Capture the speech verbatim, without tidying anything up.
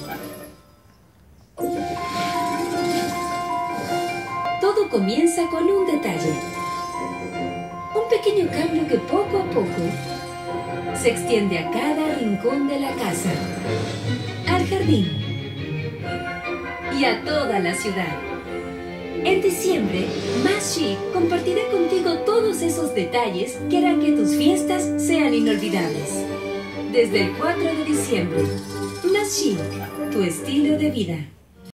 Todo comienza con un detalle. Un pequeño cambio que poco a poco se extiende a cada rincón de la casa, al jardín y a toda la ciudad. En diciembre, Más Chic compartirá contigo todos esos detalles que harán que tus fiestas sean inolvidables. Desde el cuatro de diciembre, Más Chic, tu estilo de vida.